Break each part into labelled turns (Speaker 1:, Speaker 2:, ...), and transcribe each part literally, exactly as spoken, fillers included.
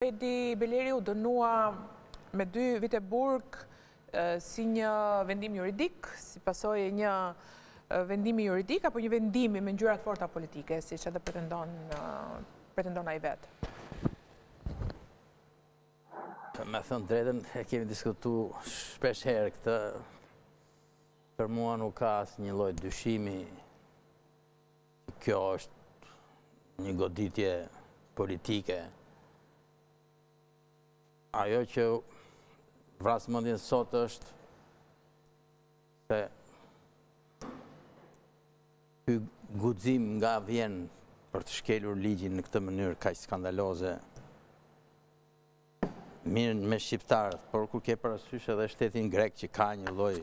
Speaker 1: Fredi Beleri u dënua me dy vite burg si një vendim juridik, si pasojë një vendimi juridik, apo një vendimi me ngjyra të forta politike, si që edhe pretendon, pretendon ai vetë?
Speaker 2: Me thënë drejtën, e kemi diskutu shpesh herë këtë, për mua nuk ka asë një lloj dyshimi, kjo është një goditje politike. Ajo që vras mendjen sot është se ky guxim nga vjen për të shkelur ligjin në këtë mënyrë kaq skandaloze. Mirë me shqiptarët, por kur ke parasysh edhe shtetin grek që ka një lloj,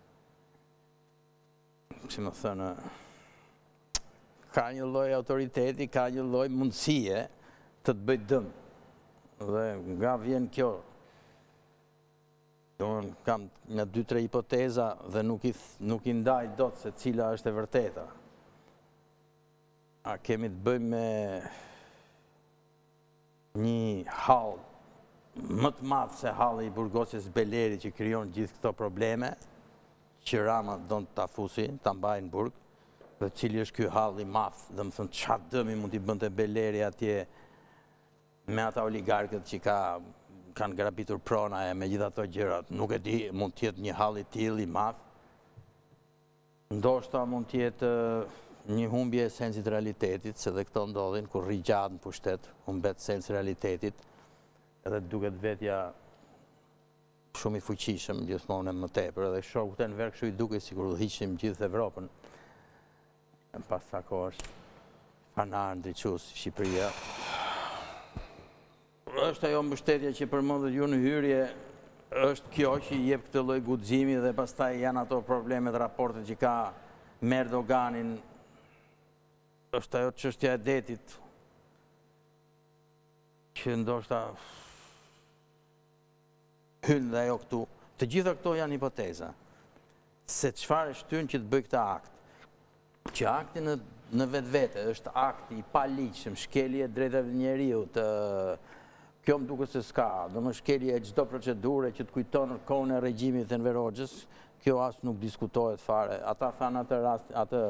Speaker 2: si më thënë, ka një lloj autoriteti, ka një lloj mundësie të të bëjë dëm. Dhe nga vjen kjo, domthon kam në dy tre hipoteza dhe nuk i nuk i ndaj dot se cila është e vërteta. A kemi të bëjmë me një hall më të madh se halli i burgosjes Belerit që krijon gjithë këto probleme, që Rama don ta fusi, ta mbajë në burg, dhe cili është ky hall i madh, domethënë çfarë dëmi mund t'i bënte Beleri atje me ata oligarkët që ka, kanë grabitur prona e me gjitha ato gjërat. Nuk e di, mund t'jetë një hall i tillë i madh. Ndoshta mund t'jetë një humbje e sensit të realitetit, se dhe këto ndodhin kur rri gjatë në pushtet, humbet sensi i realitetit, edhe duket vetja shumë i fuqishëm gjithmonë më tepër, edhe shokut e në verë kështu i duket sikur udhëhiqim gjithë Evropën. Pas sa kohësh fanar ndriçues Shqipëria. Është ajo mbështetja që përmendet ju në hyrje, është kjo që i jep këtë lloj guximi dhe pastaj janë ato problemet, raportet që ka me Erdoganin. Është ajo çështja e detit që ndoshta hyn dhe ajo këtu. Të gjitha këto janë hipoteza. Se çfarë shtyn që të bëj këtë akt? Që akti në, në vetë vete është akti i paligjshëm, shkelje e drejtave të njeriut, kjo më duket se s'ka, do më shkelje e çdo procedure që të kujton kohën e regjimit të Enver Hoxhës, kjo as nuk diskutohet fare. Ata thanë atë rast, atë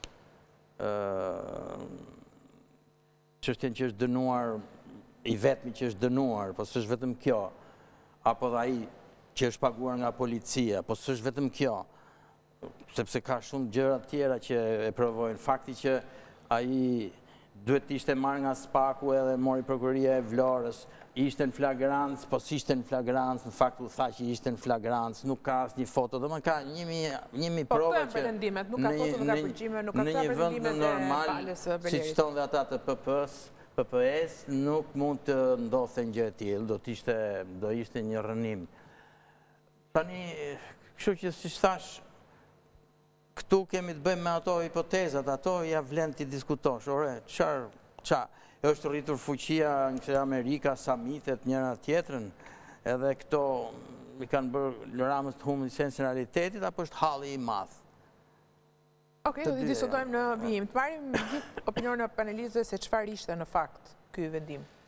Speaker 2: çështjen që është dënuar, i vetmi që është dënuar, po s'është vetëm kjo, apo dhe ai që është paguar nga policia, po s'është vetëm kjo, sepse ka shumë gjëra tjera që e provojnë. Fakti që ai duhet ishte marrë nga Spaku edhe mori prokuroria e Vlorës, ishte në flagrancë, po s'ishte në flagrancë, në fakt u tha që ishte në flagrancë, nuk ka asnjë foto, domethënë ka një mijë prova që
Speaker 1: pretendimet, nuk ka foto, nuk ka përgjime, nuk ka këta pretendimet e palës së Belerit.
Speaker 2: Siç thonë ata të P P-s, P P S, nuk mund të ndodhte një gjë e tillë, do të ishte do ishte një rënim. Tani, kështu që siç thash, këtu kemi të bëjmë me ato hipotezat, ato ja vlen ti diskutosh. Ore, çfarë, ça, është rritur fuqia në Amerika, samitet njëra tjetrën, edhe këto i kanë bërë Ramës të humbë sensin e realitetit, apo është halli i madh?
Speaker 1: Okej, do të diskutojmë në vijim. Të marrim gjithë opinionin e panelistëve se çfarë ishte në fakt ky vendim.